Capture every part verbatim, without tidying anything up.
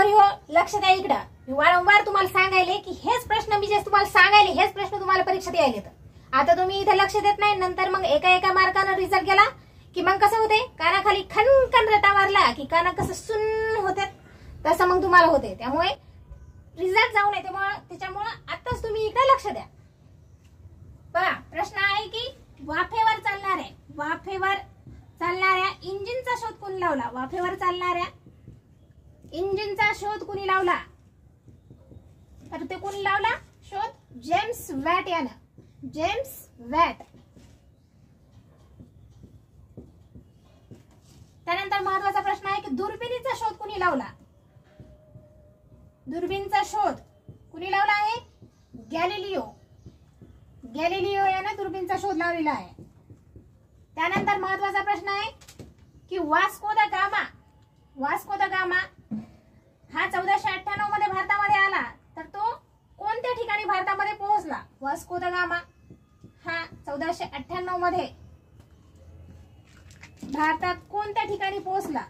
पोरी हो, लक्ष द्या इकडं. मी वारंवार तुम्हाला सांगायले की हेच प्रश्न मी जे तुम्हाला सांगायले हेच प्रश्न तुम्हाला परीक्षेत यायले. तर आता तुम्ही इथे लक्ष देत नाही, नंतर मग एका एका मार्कानं रिझल्ट गेला की मग कसं होते, कानाखाली खनखन रटा मारला की काना कसं सुन्न होते तसं मग तुम्हाला होते. त्यामुळे रिझल्ट जाऊ नये, त्यामुळे त्याच्यामुळे आताच तुम्ही इकडे लक्ष द्या. बघा प्रश्न आहे की वाफेवर चालणाऱ्या वाफेवर चालणाऱ्या इंजिनचा शोध कोणी लावला. वाफेवर चालणाऱ्या इंजिनचा शोध कोणी लावला, तर ते कोणी लावला शोध, जेम्स वॅट यानं. James Watt. त्यानंतर महत्वाचा प्रश्न आहे की दुर्बिणीचा शोध कोणी लावला. दुर्बीनचा शोध कोणी लावला आहे, गॅलिलिओ. गॅलिलिओ यानं दुर्बीनचा शोध लावलेला आहे. त्यानंतर महत्वाचा प्रश्न आहे की Vasco da Gama. Vasco da Gama हा चौदाशे अठ्ठ्याण्णव मध्ये भारतामध्ये आला, तर तो कोणत्या ठिकाणी भारतामध्ये पोहोचला. वास्को द गामा हा चौदाशे अठ्ठ्याण्णव मध्ये भारतात कोणत्या ठिकाणी पोहोचला.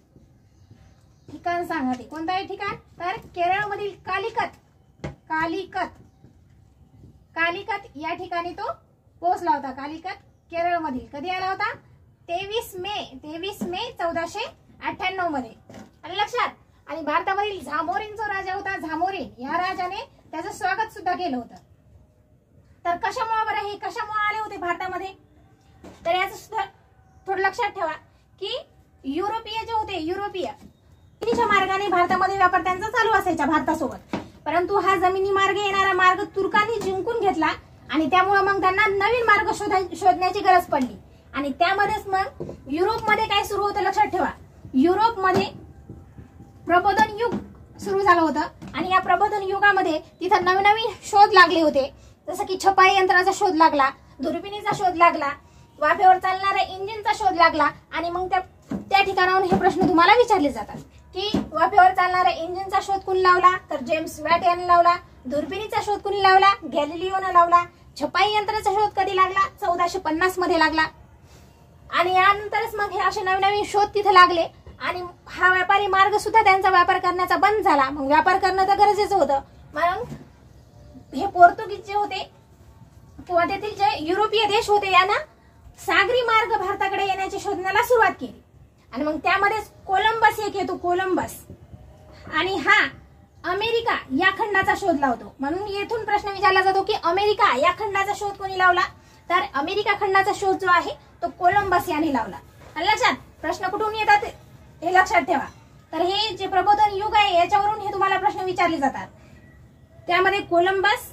ठिकाण सांगा ते कोणतं आहे ठिकाण, तर केरळमधील कालिकत. कालिकत कालिकत या ठिकाणी तो पोहोचला होता. कालिकत केरळमधील. कधी आला होता, तेवीस मे तेवीस मे चौदाशे अठ्ठ्याण्णव मध्ये. आणि लक्षात, आणि भारतामधील झामोरीन जो राजा होता, झामोरीन या राजाने त्याचं स्वागत सुद्धा केलं होतं. तर कशामुळे बरं हे कशामुळे आले होते भारतामध्ये, तर याचं सुद्धा थोडं लक्षात ठेवा की युरोपीय जे होते, युरोपीय जमिनीच्या मार्गाने भारतामध्ये व्यापार त्यांचा चालू असायचा भारतासोबत, परंतु हा जमिनी मार्ग येणारा मार्ग तुर्कांनी जिंकून घेतला आणि त्यामुळे मग त्यांना नवीन मार्ग शोधण्याची गरज पडली. आणि त्यामध्येच मग युरोपमध्ये काय सुरू होतं लक्षात ठेवा, युरोपमध्ये प्रबोधन युग सुरू झालं होतं आणि या प्रबोधन युगामध्ये तिथं नवीन नवीन शोध लागले होते, जसं की छपाई यंत्राचा शोध लागला, दुर्बिणीचा शोध लागला, वाफेवर चालणाऱ्या इंजिनचा शोध लागला. आणि मग त्या त्या ठिकाणाहून हे प्रश्न तुम्हाला विचारले जातात की वाफेवर चालणाऱ्या इंजिनचा शोध कोणी लावला, तर जेम्स वॅट याने लावला. दुर्बिणीचा शोध कोणी लावला, गॅलिलिओने लावला. छपाई यंत्राचा शोध कधी लागला, चौदाशे पन्नास मध्ये लागला. आणि यानंतरच मग हे असे नवीन नवीन शोध तिथे लागले आणि हा व्यापारी मार्ग सुद्धा त्यांचा व्यापार करण्याचा बंद झाला. मग व्यापार करणं तर गरजेचं होतं, मग हे पोर्तुगीज जे होते किंवा तेथील जे युरोपीय देश होते यांना सागरी मार्ग भारताकडे येण्याची शोधण्याला सुरुवात केली. आणि मग त्यामध्येच कोलंबस एक येतो, कोलंबस. आणि हा अमेरिका या खंडाचा शोध लावतो. म्हणून येथून प्रश्न विचारला जातो की अमेरिका या खंडाचा शोध कोणी लावला, तर अमेरिका खंडाचा शोध जो आहे तो कोलंबस याने लावला. आणि लक्षात, प्रश्न कुठून येतात हे लक्षात ठेवा. तर हे जे प्रबोधन युग आहे याच्यावरून हे तुम्हाला प्रश्न विचारले जातात. त्यामध्ये कोलंबस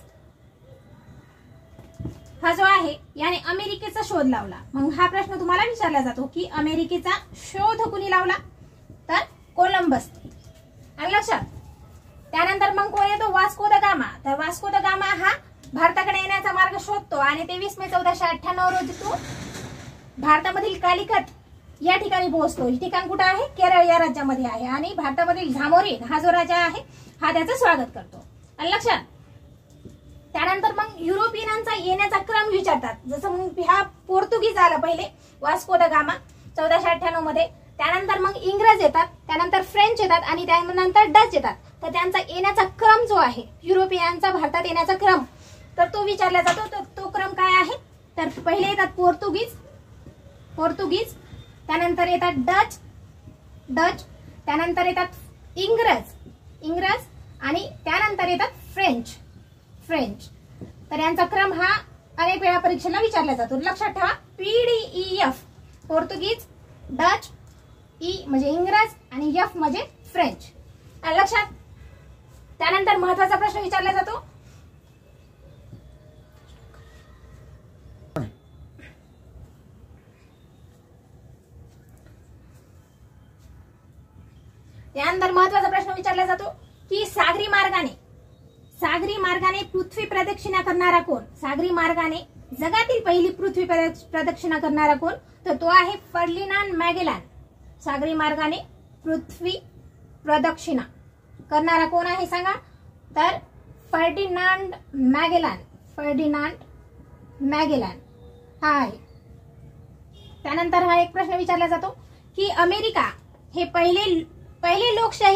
हा जो आहे याने अमेरिकेचा शोध लावला. मग हा प्रश्न तुम्हाला विचारला जातो की अमेरिकेचा शोध कुणी लावला, तर कोलंबस. आणि लक्षात, त्यानंतर मग कोण येतो, वास्को द गामा. तर वास्को द गामा हा भारताकडे येण्याचा मार्ग शोधतो आणि तेवीस मे चौदाशे अठ्ठ्याण्णव रोजी तो भारतामधील कालिकत या ठिकाणी पोहोचतो. हे ठिकाण कुठं आहे, केरळ या राज्यामध्ये आहे. आणि भारतामधील झामोरीन हा जो राजा आहे हा त्याचं स्वागत करतो. आणि लक्षात, त्यानंतर मग युरोपियनांचा येण्याचा क्रम विचारतात. जसं मग हा पोर्तुगीज आला पहिले, वास्को द गामा चौदाशे अठ्ठ्याण्णव मध्ये. त्यानंतर मग इंग्रज येतात, त्यानंतर फ्रेंच येतात आणि त्यानंतर डच येतात. तर त्यांचा येण्याचा क्रम जो आहे, युरोपियनांचा भारतात येण्याचा क्रम, तर तो विचारला जातो. तर तो क्रम काय आहे, तर पहिले येतात पोर्तुगीज पोर्तुगीज त्यानंतर येतात डच डच त्यानंतर येतात इंग्रज इंग्रज आणि त्यानंतर येतात फ्रेंच फ्रेंच. तर यांचा क्रम हा अनेक वेळा परीक्षेला विचारला जातो. लक्षात ठेवा, पीडीईएफ पोर्तुगीज, डच, ई म्हणजे इंग्रज आणि एफ म्हणजे फ्रेंच. लक्षात. त्यानंतर महत्वाचा प्रश्न विचारला जातो, त्यानंतर महत्वाचा प्रश्न विचारला जातो की सागरी मार्गाने सागरी मार्गाने पृथ्वी प्रदक्षिणा करणारा कोण. सागरी मार्गाने जगातील पहिली पृथ्वी प्रदक्षिणा करणारा कोण, तर तो आहे फर्डिनांड मॅगेलन. सागरी मार्गाने पृथ्वी प्रदक्षिणा करणारा कोण आहे सांगा, तर फर्डिनांड मॅगेलन फर्डिनांड मॅगेलन हा आहे. त्यानंतर हा एक प्रश्न विचारला जातो की अमेरिका हे पहिले पहिले लोकशाही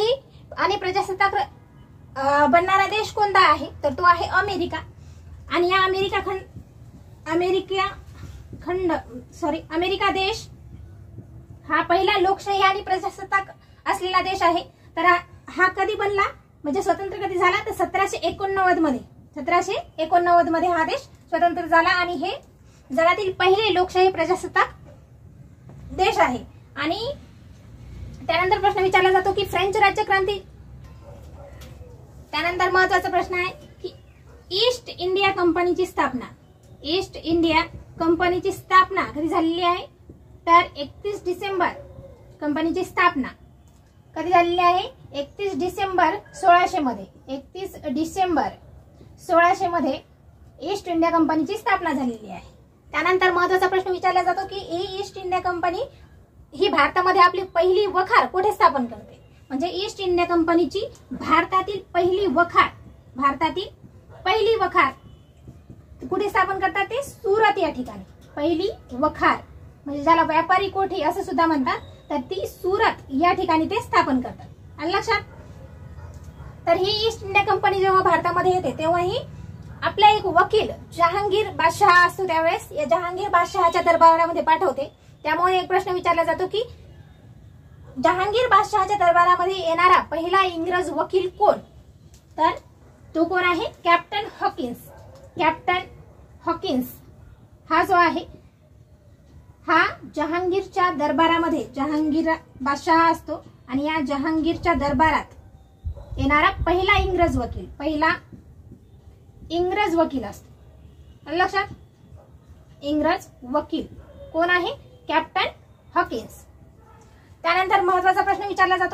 आणि प्रजासत्ताक बनणारा देश कोणता आहे तर तो आहे अमेरिका. आणि या अमेरिका खंड अमेरिका खंड सॉरी अमेरिका देश हा पहिला लोकशाही आणि प्रजासत्ताक असलेला देश आहे. तर हा कधी बनला म्हणजे स्वतंत्र कधी झाला तर सतराशे एकोणनव्वद मध्ये सतराशे एकोणनव्वद मध्ये हा देश स्वतंत्र झाला आणि हे जगातील पहिले लोकशाही प्रजासत्ताक देश आहे. आणि त्यानंतर प्रश्न विचारला जातो की फ्रेंच राज्यक्रांती त्यानंतर महत्वाचा प्रश्न आहे की ईस्ट इंडिया कंपनीची स्थापना ईस्ट इंडिया कंपनीची स्थापना कधी झालेली आहे तर एकतीस डिसेंबर कंपनीची स्थापना कधी झालेली आहे एकतीस डिसेंबर सोळाशे मध्ये एकतीस डिसेंबर सोळाशे मध्ये ईस्ट इंडिया कंपनीची स्थापना झालेली आहे. त्यानंतर महत्वाचा प्रश्न विचारला जातो की ही ईस्ट इंडिया कंपनी ही भारतामध्ये आपली पहिली वखार कुठे स्थापन करते म्हणजे ईस्ट इंडिया कंपनीची भारतातील पहिली वखार भारतातील पहिली वखार कुठे स्थापन करतात ते सुरत या ठिकाणी. पहिली वखार म्हणजे ज्याला व्यापारी कोठी असं सुद्धा म्हणतात तर ती सुरत या ठिकाणी ते स्थापन करतात. आलं लक्षात. तर ही ईस्ट इंडिया कंपनी जेव्हा भारतामध्ये येते तेव्हा ही आपला एक वकील जहांगीर बादशहा असतो त्यावेळेस या जहांगीर बादशहाच्या दरबारामध्ये पाठवते. त्यामुळे एक प्रश्न विचारला जातो की जहांगीर बादशहाच्या दरबारामध्ये येणारा पहिला इंग्रज वकील कोण तर तो कोण आहे कॅप्टन हॉकिन्स. कॅप्टन हॉकिन्स हा जो आहे हा जहांगीरच्या दरबारामध्ये जहांगीर बादशहा असतो आणि या जहांगीरच्या दरबारात येणारा पहिला इंग्रज वकील पहिला इंग्रज वकील असतो. लक्षात. इंग्रज वकील कोण आहे कॅप्टन हॉकिन्स. त्यानंतर महत्वाचा प्रश्न विचारला जातो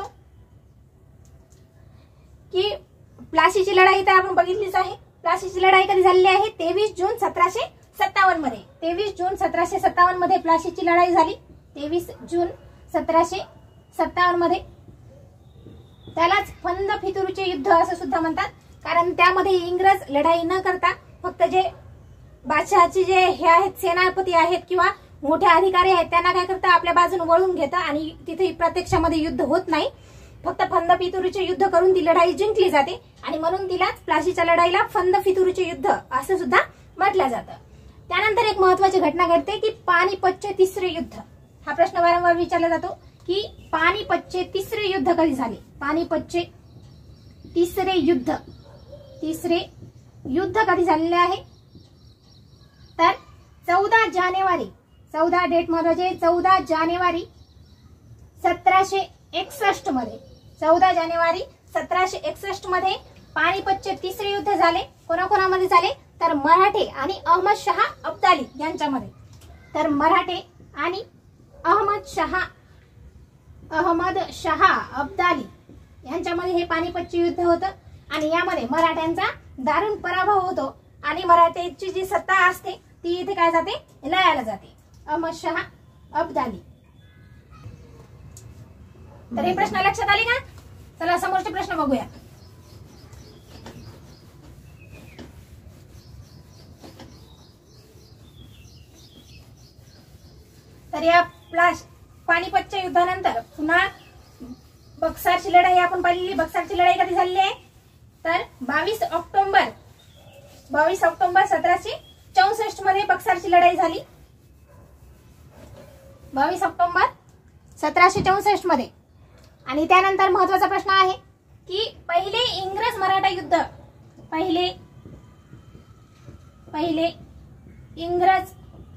की प्लासीची लढाई तर आपण बघितलीच आहे. प्लासीची लढाई कधी झालेली आहे तेवीस जून सतराशे सत्तावन्न मध्ये तेवीस जून सतराशे सत्तावन्न मध्ये प्लासीची लढाई झाली. तेवीस जून सतराशे सत्तावन्न मध्ये त्यालाच फंद फितुरीचे युद्ध असं सुद्धा म्हणतात कारण त्यामध्ये इंग्रज लढाई न करता फक्त जे बादशहाचे जे हे आहेत सेनापती आहेत किंवा मोठे अधिकारी आहेत त्यांना काय करतात आपल्या बाजूने वळून घेतात आणि तिथे प्रत्यक्षामध्ये युद्ध होत नाही. फक्त फंद फितुरीचे युद्ध करून ती लढाई जिंकली जाते आणि म्हणून तिलाच प्लासीच्या लढाईला फंद फितुरीचे युद्ध असं सुद्धा म्हटलं जातं. त्यानंतर एक महत्वाची घटना घडते की पानिपतचे तिसरे युद्ध. हा प्रश्न वारंवार विचारला जातो की पानिपतचे तिसरे युद्ध कधी झाले. पानिपतचे तिसरे युद्ध तिसरे युद्ध कधी झालेले आहे तर चौदा जानेवारी चौदा डेट महत्वाचे चौदा जानेवारी सतराशे एकसष्ट मध्ये चौदा जानेवारी सतराशे एकसष्ट मध्ये पानिपतचे तिसरे युद्ध झाले. कोणाकोणामध्ये झाले तर मराठे आणि अहमद शहा अब्दाली यांच्यामध्ये. तर मराठे आणि अहमद शहा अहमद शहा अब्दाली यांच्यामध्ये हे पानिपतचे युद्ध होतं आणि यामध्ये मराठ्यांचा दारुण पराभव होतो आणि मराठ्यांची जी सत्ता असते ती इथे काय जाते लयाला जाते. अहमद शहा अब्दाली. तर हे प्रश्न लक्षात आले का. चला समोरचे प्रश्न बघूया. तर या प्लास पानिपतच्या युद्धानंतर पुन्हा बक्सरची लढाई आपण पाहिलेली. बक्सरची लढाई कधी झालेली आहे तर बावीस ऑक्टोबर बावीस ऑक्टोबर सतराशे चौसष्ट मध्ये बक्सरची लढाई झाली. बावीस ऑक्टोबर सतराशे चौसष्ट मध्ये. आणि त्यानंतर महत्वाचा प्रश्न आहे की पहिले इंग्रज मराठा युद्ध पहिले पहिले इंग्रज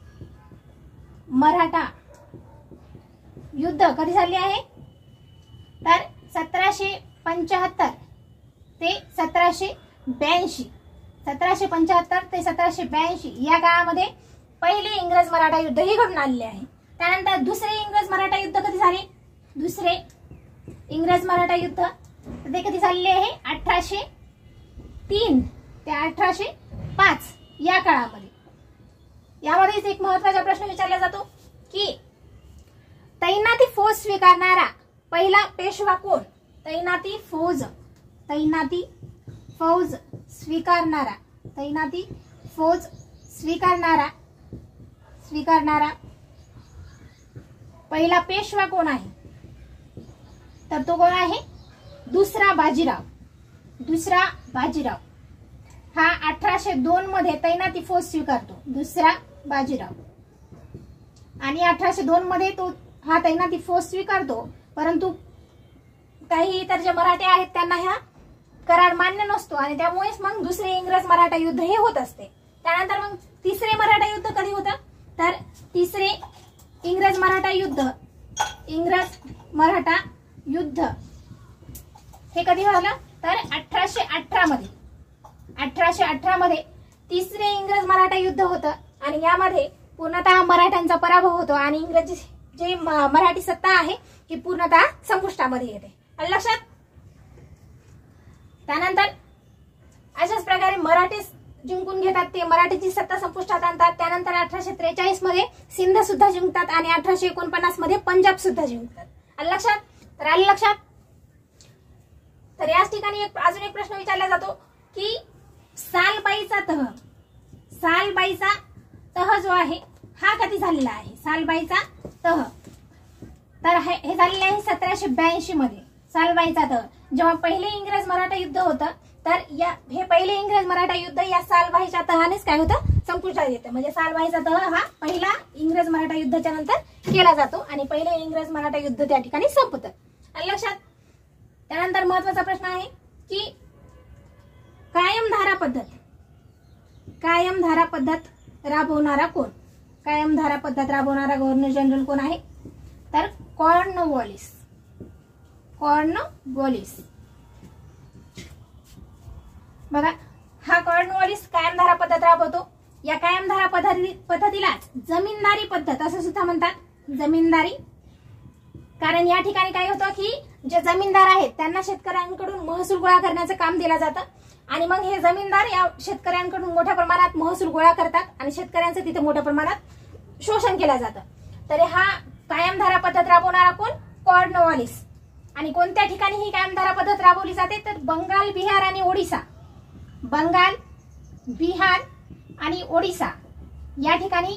मराठा युद्ध कधी झाले आहे तर सतराशे पंचाहत्तर ते सतराशे ब्याऐंशी सतराशे पंचाहत्तर ते सतराशे ब्याऐंशी या काळामध्ये पहिले इंग्रज मराठा युद्ध हे घडून आलेले आहे. त्यानंतर दुसरे इंग्रज मराठा युद्ध कधी झाले दुसरे इंग्रज मराठा युद्ध ते कधी झालेले आहे अठराशे तीन ते अठराशे पाच या काळामध्ये. यामध्येच एक महत्वाचा प्रश्न विचारला जातो की तैनाती फौज स्वीकारणारा पहिला पेशवा कोण. तैनाती फौज तैनाती फौज स्वीकारणारा तैनाती फौज स्वीकारणारा स्वीकारणारा पहिला पेशवा कोण आहे तर तो कोण आहे दुसरा बाजीराव, दुसरा बाजीराव हा अठराशे दोन मध्ये तैनाती फौज स्वीकारतो, दुसरा बाजीराव. आणि अठराशे दोन मध्ये तो हा तैनाती फौज स्वीकारतो, परंतु काही इतर जे मराठे आहेत त्यांना हा करार मान्य नसतो आणि त्यामुळेच मग दुसरे इंग्रज मराठा युद्ध हे होत असते. त्यानंतर मग तिसरे मराठा युद्ध कधी होतं, तर तिसरे इंग्रज मराठा युद्ध, इंग्रज मराठा युद्ध हे कधी झालं, तर अठराशे अठरा मध्ये, अठराशे अठरा मध्ये तिसरे इंग्रज मराठा युद्ध होतं आणि यामध्ये पूर्णतः मराठ्यांचा पराभव होतो आणि इंग्रजी जे मराठी सत्ता आहे ही पूर्णतः संपुष्टामध्ये येते. लक्षात. त्यानंतर अशाच प्रकारे मराठी जिंकून घेतात, ते मराठीची सत्ता संपुष्टात आणतात. त्यानंतर अठराशे त्रेचाळीस मध्ये सिंध सुद्धा जिंकतात आणि अठराशे एकोणपन्नास मध्ये पंजाब सुद्धा जिंकतात. लक्षात. तर आले लक्षात. तर याच ठिकाणी एक अजून एक प्रश्न विचारला जातो की सालबाईचा तह, सालबाईचा तह जो आहे हा कधी झालेला आहे, सालबाईचा तह. तर हे झालेले आहे सतराशे ब्याऐंशी मध्ये. सालबाईचा तह जेव्हा पहिले इंग्रज मराठा युद्ध होतं, तर या हे पहिले इंग्रज मराठा युद्ध या सालबाईच्या तहानेच काय होतं, संपुष्टात येतं. म्हणजे सालबाईचा तह हा पहिला इंग्रज मराठा युद्धाच्या नंतर केला जातो आणि पहिले इंग्रज मराठा युद्ध त्या ठिकाणी संपतं. लक्षात. त्यानंतर महत्वाचा प्रश्न आहे की कायम धारा पद्धत, कायम धारा पद्धत राबवणारा कोण, कायम धारा पद्धत राबवणारा गव्हर्नर जनरल कोण आहे, तर कॉर्नवॉलिस, कॉर्नवॉलिस. बघा हा कॉर्नवॉलिस कायम धारा पद्धत राबवतो. या कायम धारा पद्धती पद्धतीलाच जमीनदारी पद्धत असं सुद्धा म्हणतात, जमीनदारी. कारण या ठिकाणी काय होतं की जे जमीनदार आहेत त्यांना शेतकऱ्यांकडून महसूल गोळा करण्याचं काम दिलं जातं आणि मग हे जमीनदार या शेतकऱ्यांकडून मोठ्या प्रमाणात महसूल गोळा करतात आणि शेतकऱ्यांचं तिथे मोठ्या प्रमाणात शोषण केलं जातं. तर हा कायम धारा पद्धत राबवणारा कोण, कॉर्नवॉलिस. आणि कोणत्या ठिकाणी ही कायम धारा पद्धत राबवली जाते, तर बंगाल, बिहार आणि ओडिसा, बंगाल, बिहार आणि ओडिसा या ठिकाणी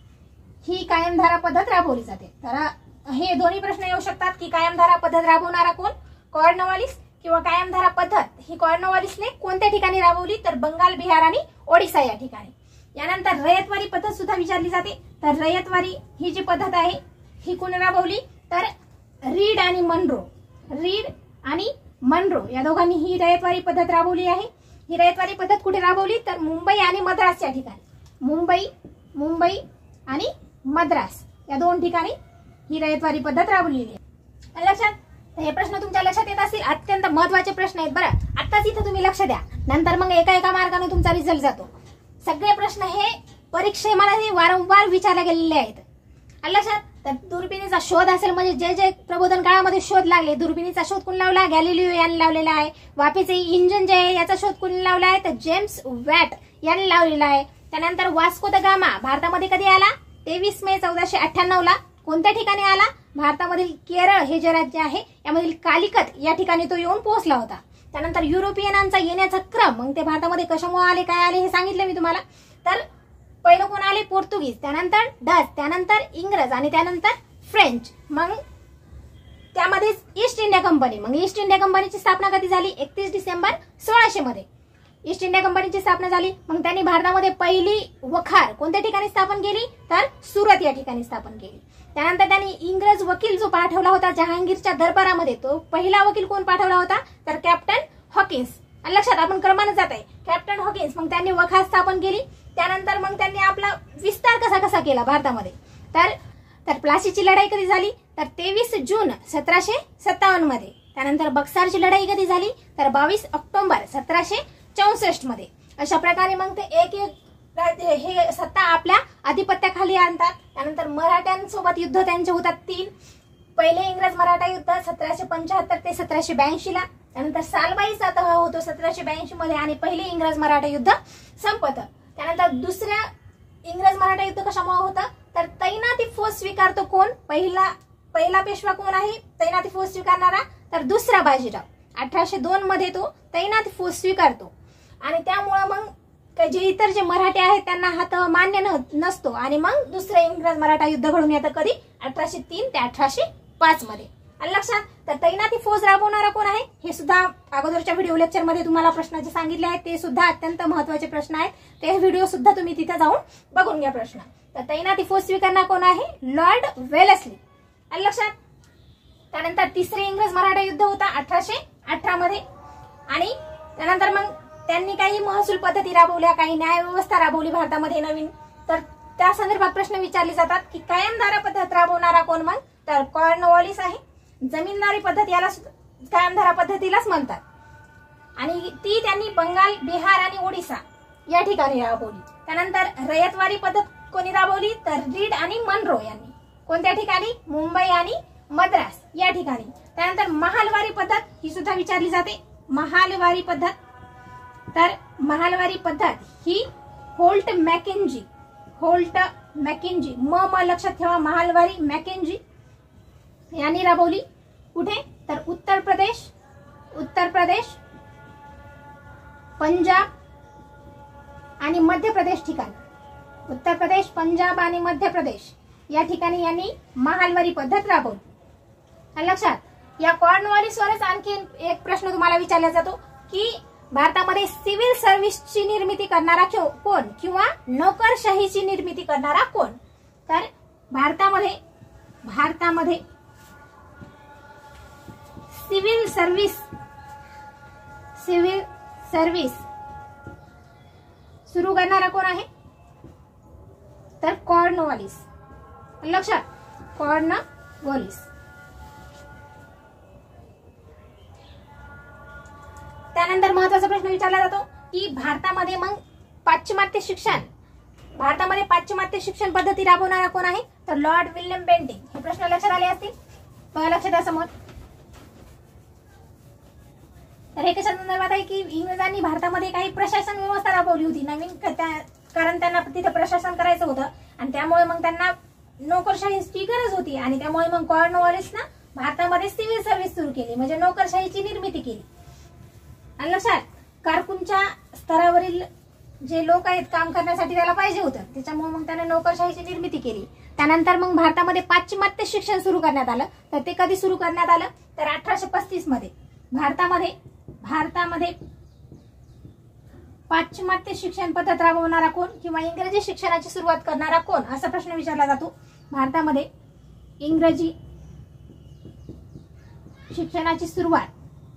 ही कायम धारा पद्धत राबवली जाते. तर हे दोन्ही प्रश्न येऊ शकतात की कायम धारा पद्धत राबवणारा कोण, कॉर्नवॉलिस, किंवा कायम धारा पद्धत ही कॉर्नवॉलिसने कोणत्या ठिकाणी राबवली, तर बंगाल, बिहार आणि ओडिसा या ठिकाणी. यानंतर रयतवारी पद्धत सुद्धा विचारली जाते. तर रयतवारी ही जी पद्धत आहे ही कोण राबवली, तर रीड आणि मनरो, रीड आणि मनरो या दोघांनी ही रयतवारी पद्धत राबवली आहे. ही रयतवारी पद्धत कुठे राबवली, तर मुंबई आणि मद्रास या ठिकाणी, मुंबई मुंबई आणि मद्रास या दोन ठिकाणी ही रयतवारी पद्धत राबवलेली आहे. लक्षात. हे प्रश्न तुमच्या लक्षात येत असतील, अत्यंत महत्वाचे प्रश्न आहेत बरं. आताच इथे तुम्ही लक्ष द्या, नंतर मग एका एका मार्गाने तुमचा रिझल्ट जातो. सगळे प्रश्न हे परीक्षेमध्ये वारंवार विचारले गेलेले आहेत. लक्षात. तर दुर्बिणीचा शोध असेल, म्हणजे जे जे प्रबोधन काळामध्ये शोध लागले, दुर्बिणीचा शोध कोणी लावला, गॅलिलिओ यांनी लावलेला आहे. वाफेचे इंजिन जे आहे याचा शोध कोणी लावला आहे, तर जेम्स वॅट यांनी लावलेला आहे. त्यानंतर वास्को द गामा भारतामध्ये कधी आला, तेवीस मे चौदाशे अठ्ठ्याण्णव ला. कोणत्या ठिकाणी आला, भारतामधील केरळ हे जे राज्य आहे यामधील कालिकत या ठिकाणी तो येऊन पोहोचला होता. त्यानंतर युरोपियनांचा येण्याचा क्रम, मग ते भारतामध्ये कशामुळे आले, काय आले हे सांगितलं मी तुम्हाला. तर पहिलं कोण आले, पोर्तुगीज, त्यानंतर डच, त्यानंतर इंग्रज आणि त्यानंतर फ्रेंच. मग त्यामध्ये ईस्ट इंडिया कंपनी. मग ईस्ट इंडिया कंपनीची स्थापना कधी झाली, एकतीस डिसेंबर सोळाशे मध्ये ईस्ट इंडिया कंपनीची स्थापना झाली. मग त्यांनी भारतामध्ये पहिली वखार कोणत्या ठिकाणी स्थापन केली, तर सुरत या ठिकाणी स्थापन केली. त्यानंतर त्यांनी इंग्रज वकील जो पाठवला होता जहांगीरच्या दरबारामध्ये, तो पहिला वकील कोण पाठवला होता, तर कॅप्टन हॉकिन्स. लक्षात, आपण क्रमाने जात आहे, कॅप्टन हॉकिन्स. मग त्यांनी वखार स्थापन केली. त्यानंतर मग त्यांनी आपला विस्तार कसा कसा केला भारतामध्ये, तर तर प्लासीची लढाई कधी झाली, तर तेवीस जून सतराशे सत्तावन्न मध्ये. त्यानंतर बक्सारची लढाई कधी झाली, तर बावीस ऑक्टोबर सतराशे चौसष्ट मध्ये. अशा प्रकारे मग ते एक एक हे सत्ता आपल्या अधिपत्याखाली आणतात. त्यानंतर मराठ्यांसोबत युद्ध त्यांचे होतात तीन. पहिले इंग्रज मराठा युद्ध सतराशे पंच्याहत्तर ते सतराशे ब्याऐंशी ला. त्यानंतर सालबाईचा तह होतो सतराशे ब्याऐंशी मध्ये आणि पहिले इंग्रज मराठा युद्ध संपतं. त्यानंतर दुसऱ्या इंग्रज मराठा युद्ध कशामुळे होतं, तर तैनाती फौज स्वीकारतो कोण, पहिला पहिला पेशवा कोण आहे तैनाती फौज स्वीकारणारा, तर दुसरा बाजीराव. अठराशे दोन मध्ये तो तैनाती फौज स्वीकारतो आणि त्यामुळे मग जे इतर जे मराठे आहेत त्यांना हा तह मान्य नसतो आणि मग दुसरे इंग्रज मराठा युद्ध घडून येतं कधी, अठराशे तीन ते अठराशे पाच मध्ये. आलं लक्षात? तर तैनाती फौज राबवणारा कोण आहे हे सुद्धा अगोदरच्या व्हिडिओ लेक्चर मध्ये तुम्हाला प्रश्नाचे सांगितले आहेत, ते सुद्धा अत्यंत महत्वाचे प्रश्न आहेत, ते व्हिडिओ सुद्धा तुम्ही तिथे जाऊन बघून घ्या प्रश्न. तर तैनाती फौज स्वीकारणारा कोण आहे? Lord Wellesley. आलं लक्षात? त्यानंतर तिसरे इंग्रज मराठा युद्ध होता अठराशे अठरा मध्ये, आणि त्यानंतर मग त्यांनी काही महसूल पद्धती राबवल्या, काही न्याय व्यवस्था राबवली भारतामध्ये नवीन. तर त्या संदर्भात प्रश्न विचारले जातात की कायमधारा पद्धत राबवणारा कोण? मग तर कॉर्नवॉलिस आहे. जमीनदारी पद्धत याला कायमधारा पद्धतीलाच म्हणतात, आणि ती त्यांनी बंगाल, बिहार आणि ओडिसा या ठिकाणी राबवली. त्यानंतर रयतवारी पद्धत कोणी राबवली? तर रीड आणि मनरो यांनी. कोणत्या ठिकाणी? मुंबई आणि मद्रास या ठिकाणी. त्यानंतर महालवारी पद्धत ही सुद्धा विचारली जाते. महालवारी पद्धत, तर महालवारी पद्धत ही होल्ट मॅकेंजी, होल्ट मॅकेंजी म म लक्षात ठेवा, महालवारी मॅकेंजी यांनी राबवली. कुठे? तर उत्तर प्रदेश, उत्तर प्रदेश, पंजाब आणि मध्य प्रदेश ठिकाणी. उत्तर प्रदेश, पंजाब आणि मध्य प्रदेश या ठिकाणी यांनी महालवारी पद्धत राबवली. लक्षात? या कॉर्नवॉलिसवरच आणखी एक प्रश्न तुम्हाला विचारला जातो की भारतामध्ये सिव्हिल सर्व्हिसची निर्मिती करणारा कोण किंवा नोकरशाहीची निर्मिती करणारा कोण? तर भारतामध्ये भारतामध्ये सिव्हिल सर्व्हिस सिव्हिल सर्व्हिस सुरू करणारा कोण आहे? तर कॉर्नवॉलिस. लक्षात? कॉर्नवॉलिस. त्यानंतर महत्वाचा प्रश्न विचारला जातो की भारतामध्ये मग पाश्चिमात्य शिक्षण भारतामध्ये पाश्चिमात्य शिक्षण पद्धती राबवणारा कोण आहे? तर लॉर्ड विल्यम बेंटिंग. हे प्रश्न लक्षात आले असतील, बघा लक्षात द्या समोर. तर हे कशा संदर्भात आहे की इंग्रजांनी भारतामध्ये काही प्रशासन व्यवस्था राबवली होती नवीन, कारण त्यांना तिथे प्रशासन करायचं होतं आणि त्यामुळे मग त्यांना नोकरशाहीची गरज होती, आणि त्यामुळे मग कॉर्नवॉलिसना भारतामध्ये सिव्हिल सर्व्हिस सुरू केली, म्हणजे नोकरशाहीची निर्मिती केली. आणि लक्षात? कारकुनच्या स्तरावरील जे लोक आहेत काम करण्यासाठी त्याला पाहिजे होतं, त्याच्यामुळे मग त्याने नोकरशाहीची निर्मिती केली. त्यानंतर मग भारतामध्ये पाश्चिमात्य शिक्षण सुरू करण्यात आलं. तर ते कधी सुरू करण्यात आलं? तर अठराशे पस्तीस मध्ये भारतामध्ये भारतामध्ये पाश्चिमात्य शिक्षण पद्धत राबवणारा कोण किंवा इंग्रजी शिक्षणाची सुरुवात करणारा कोण, असा प्रश्न विचारला जातो. भारतामध्ये इंग्रजी शिक्षणाची सुरुवात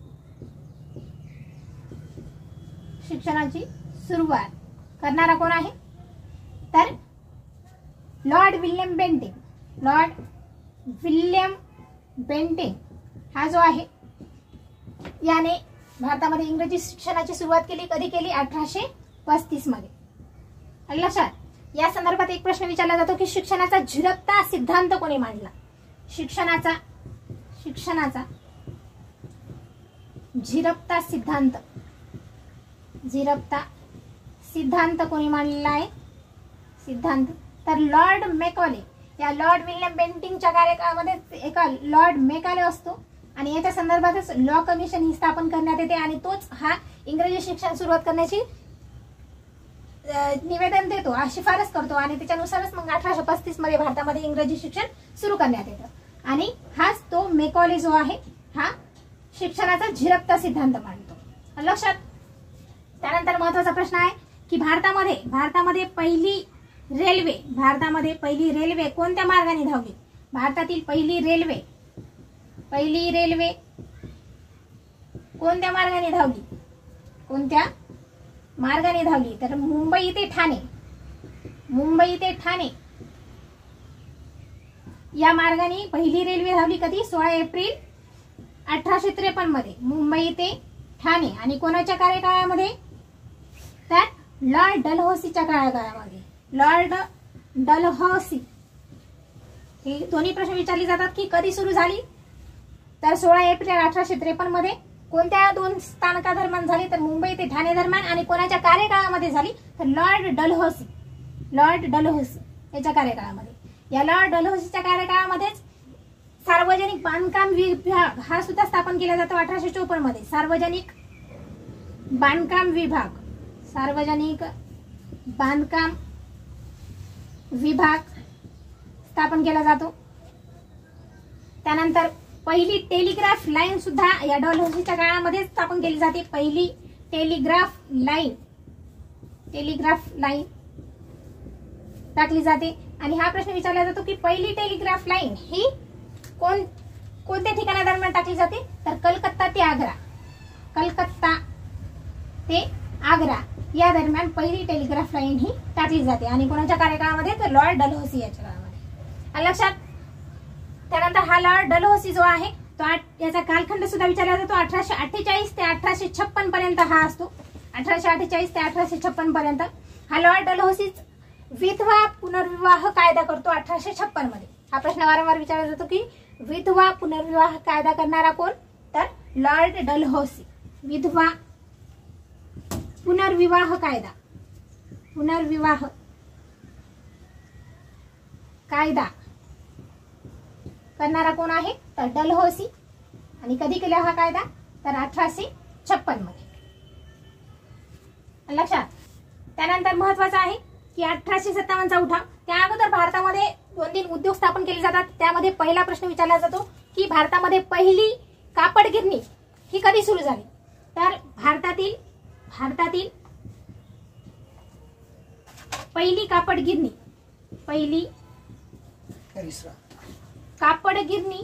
शिक्षणाची सुरुवात करणारा कोण आहे? तर Lord William Bentinck. Lord William Bentinck हा जो आहे याने भारतामध्ये इंग्रजी शिक्षणाची सुरुवात केली. कधी केली? अठराशे पस्तीस मध्ये. लक्षात? या संदर्भात एक प्रश्न विचारला जातो की शिक्षणाचा झिरपता सिद्धांत कोणी मांडला? शिक्षणाचा शिक्षणाचा झिरपता सिद्धांत झिरपता सिद्धांत कोणी मांडलेला आहे? सिद्धांत तर लॉर्ड मेकॉले. या लॉर्ड विल्यम बेंटिंगच्या कार्यकाळामध्ये एका लॉर्ड मेकॉले असतो, आणि याच्या संदर्भातच लॉ कमिशन ही स्थापन करण्यात येते, आणि तोच हा इंग्रजी शिक्षण सुरुवात करण्याची निवेदन देतो, शिफारस करतो, आणि त्याच्यानुसारच मग अठराशे पस्तीस मध्ये भारतामध्ये इंग्रजी शिक्षण सुरू करण्यात येतं. आणि हाच तो मेकॉले जो आहे हा शिक्षणाचा झिरपता सिद्धांत मांडतो. लक्षात? त्यानंतर महत्वाचा प्रश्न आहे की भारतामध्ये भारतामध्ये पहिली रेल्वे भारतामध्ये पहिली रेल्वे कोणत्या मार्गाने धावली? भारतातील पहिली रेल्वे पहिली रेल्वे कोणत्या मार्गाने धावली? कोणत्या मार्गाने धावली? तर मुंबई ते ठाणे मुंबई ते ठाणे या मार्गाने पहिली रेल्वे धावली. कधी? सोळा एप्रिल अठराशे त्रेपन्न मध्ये मुंबई ते ठाणे. आणि कोणाच्या कार्यकाळामध्ये? तर लॉर्ड डलहौसीच्या कार्यकाळामध्ये. Lord Dalhousie. हे दोन्ही प्रश्न विचारले जातात की कधी सुरू झाली? तर सोळा एप्रिल अठराशे त्रेपन्न मध्ये. कोणत्या दोन स्थानका दरम्यान झाली? तर मुंबई ते ठाणे दरम्यान. आणि कोणाच्या कार्यकाळामध्ये झाली? तर लॉर्ड डलहौसी लॉर्ड डलहौसी याच्या कार्यकाळामध्ये. या लॉर्ड डलहौसीच्या कार्यकाळामध्येच सार्वजनिक बांधकाम विभाग हा सुद्धा स्थापन केला जातो अठराशे चौपन्न मध्ये. सार्वजनिक बांधकाम विभाग सार्वजनिक बांधकाम विभाग स्थापन केला जातो. त्यानंतर पहिली टेलिग्राफ लाईन सुद्धा या डलहौसीच्या काळामध्ये स्थापन केली जाते. पहिली टेलिग्राफ लाईन टेलिग्राफ लाईन टाकली जाते. आणि हा प्रश्न विचारला जातो की पहिली टेलिग्राफ लाईन ही कोण कोणत्या ठिकाणादरम्यान टाकली जाते, तर कलकत्ता ते आग्रा कलकत्ता ते आग्रा या दरम्यान पहिली टेलिग्राफ लाईन ही टाकली जाते. आणि कोणाच्या कार्यकाळामध्ये, तर लॉर्ड डलहौसी याच्या काळामध्ये. लक्षात. त्यानंतर हा लॉर्ड डलहौसी जो आहे तो याचा कालखंड सुद्धा विचारला जातो. अठराशे अठ्ठेचाळीस ते अठराशे छप्पन पर्यंत हा असतो. अठराशे अठ्ठेचाळीस ते अठराशे छप्पन पर्यंत हा लॉर्ड डलहौसी विधवा पुनर्विवाह कायदा करतो अठराशे छप्पन मध्ये. हा प्रश्न वारंवार विचारला जातो की विधवा पुनर्विवाह कायदा करणारा कोण, तर लॉर्ड डलहौसी. विधवा पुनर्विवाह कायदा पुनर्विवाह कायदा करणारा कोण आहे, तर डलहौसी. आणि कधी केला हा कायदा, तर अठराशे छप्पन मध्ये. लक्षात. त्यानंतर महत्वाचं आहे की अठराशे सत्तावन्नचा उठाव. त्या अगोदर भारतामध्ये दोन तीन उद्योग स्थापन केले जातात. त्यामध्ये पहिला प्रश्न विचारला जातो की भारतामध्ये पहिली कापड गिरणी ही कधी सुरू झाली, तर भारतातील भारतातील पहिली कापड गिरणी पहिली कापड गिरणी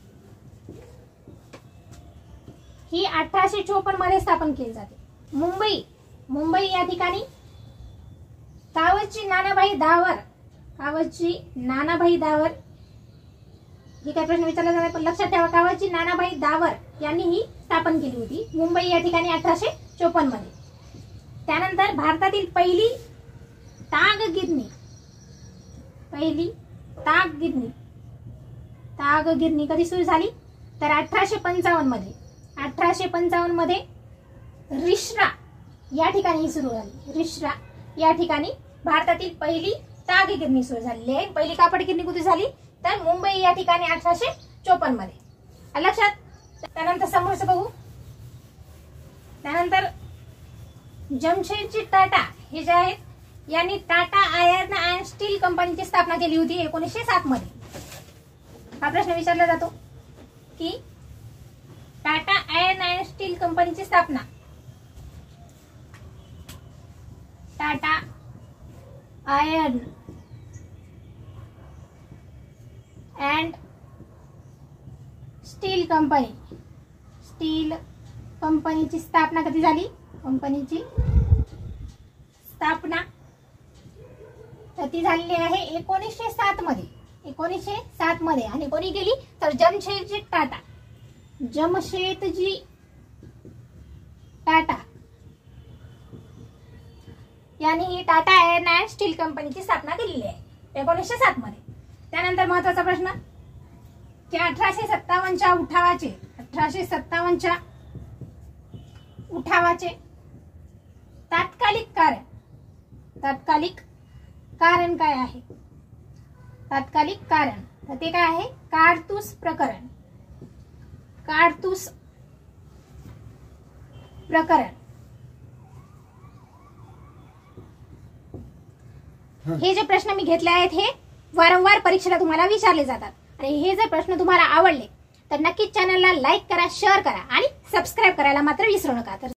ही अठराशे चोपन्न मध्ये स्थापन केली जाते. मुंबई मुंबई या ठिकाणी कावची नानाभाई दावर कावची नानाभाई दावर ही काय प्रश्न विचारला जाणार, पण लक्षात ठेवा कावची नानाभाई दावर यांनी ही स्थापन केली होती मुंबई या ठिकाणी अठराशे चोपन्न मध्ये. त्यानंतर भारतातील पहिली ताग गिरणी पहिली ताग गिरणी ताग गिरणी कधी सुरू झाली, तर अठराशे पंचावन्न मध्ये अठराशे पंचावन्न मध्ये रिश्रा या ठिकाणी ही सुरू झाली. रिश्रा या ठिकाणी भारतातील पहिली ताग गिरणी सुरू झालेली आहे. पहिली कापड गिरणी कुठे झाली, तर मुंबई या ठिकाणी अठराशे चोपन्न मध्ये. लक्षात. त्यानंतर समोरचं बघू. त्यानंतर जमशेदजी टाटा हे जे आहेत यांनी टाटा आयर्न अँड स्टील कंपनीची स्थापना केली होती एकोणीसशे सात मध्ये. हा प्रश्न विचारला जातो की टाटा आयर्न अँड स्टील कंपनीची स्थापना Tata Iron and Steel Company Steel कंपनीची स्थापना कधी झाली, कंपनीची स्थापना तर ती झालेली आहे एकोणीसशे सात मध्ये एकोणीसशे सात मध्ये. आणि कोणी केली, तर जमशेदजी टाटा जमशेदजी टाटा यांनी ही टाटा आयर्न अँड स्टील कंपनीची स्थापना केलेली आहे एकोणीसशे सात मध्ये. त्यानंतर महत्वाचा प्रश्न की अठराशे सत्तावन्नच्या उठावाचे अठराशे सत्तावन्नच्या उठावाचे तात्कालिक कारण तात्कालिक कारण काय आहे, तात्कालिक कारण तर ते काय आहे, कारतूस प्रकरण कारतूस प्रकरण. हे जे प्रश्न मी घेतले आहेत हे वारंवार परीक्षेला तुम्हाला विचारले जातात. आणि हे जर प्रश्न तुम्हाला आवडले तर नक्कीच चॅनलला लाईक करा, शेअर करा आणि सबस्क्राईब करायला मात्र विसरू नका. तर